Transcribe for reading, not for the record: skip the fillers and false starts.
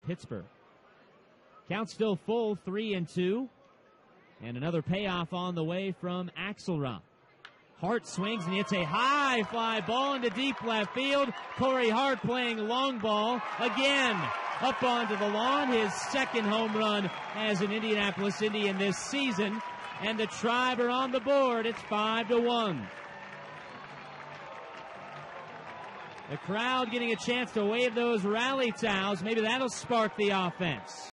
Pittsburgh. Count still full, 3-2. And another payoff on the way from Axelrod. Hart swings and hits a high fly ball into deep left field. Corey Hart playing long ball again up onto the lawn. His second home run as an Indianapolis Indian this season. And the Tribe are on the board. It's 5-1. The crowd getting a chance to wave those rally towels. Maybe that'll spark the offense.